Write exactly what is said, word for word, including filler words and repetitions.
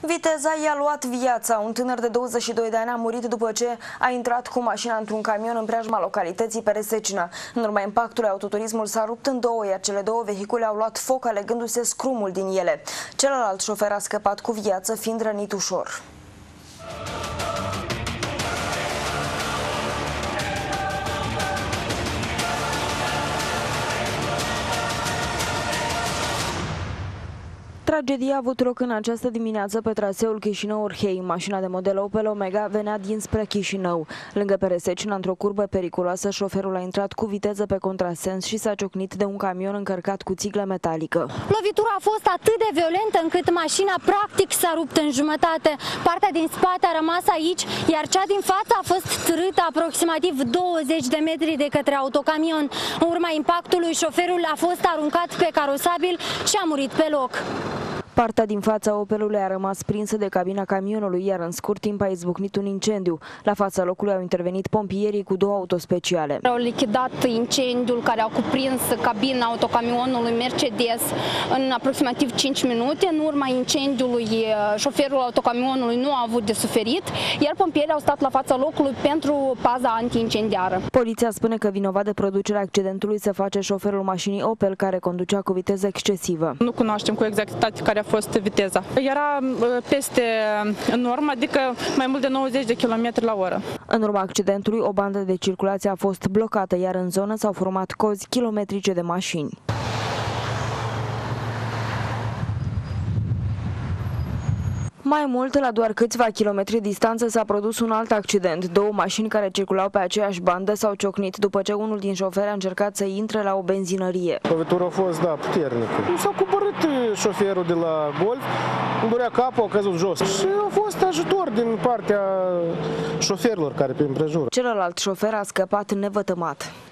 Viteza i-a luat viața. Un tânăr de douăzeci și doi de ani a murit după ce a intrat cu mașina într-un camion în preajma localității Peresecina. În urma impactului, autoturismul s-a rupt în două, iar cele două vehicule au luat foc, alegându-se scrumul din ele. Celălalt șofer a scăpat cu viață, fiind rănit ușor. Tragedia a avut loc în această dimineață pe traseul Chișinău-Orhei. Mașina de model Opel Omega venea dinspre Chișinău. Lângă Peresecina, într-o curbă periculoasă, șoferul a intrat cu viteză pe contrasens și s-a ciocnit de un camion încărcat cu țiglă metalică. Lovitura a fost atât de violentă încât mașina practic s-a rupt în jumătate. Partea din spate a rămas aici, iar cea din față a fost târâtă aproximativ douăzeci de metri de către autocamion. În urma impactului, șoferul a fost aruncat pe carosabil și a murit pe loc. Partea din fața Opelului a rămas prinsă de cabina camionului, iar în scurt timp a izbucnit un incendiu. La fața locului au intervenit pompierii cu două autospeciale. Au lichidat incendiul care a cuprins cabina autocamionului Mercedes în aproximativ cinci minute. În urma incendiului, șoferul autocamionului nu a avut de suferit, iar pompierii au stat la fața locului pentru paza antiincendiară. Poliția spune că vinovat de producerea accidentului se face șoferul mașinii Opel, care conducea cu viteză excesivă. Nu cunoaștem cu exactitate care a fost viteza. Era peste normă, adică mai mult de nouăzeci de kilometri la oră. În urma accidentului, o bandă de circulație a fost blocată, iar în zonă s-au format cozi kilometrice de mașini. Mai mult, la doar câțiva kilometri distanță s-a produs un alt accident. Două mașini care circulau pe aceeași bandă s-au ciocnit după ce unul din șoferi a încercat să intre la o benzinărie. Lovitura a fost, da, puternică. S-a coborât șoferul de la Golf, îmi durea capul, a căzut jos. Și a fost ajutor din partea șoferilor care pe împrejur. Celălalt șofer a scăpat nevătămat.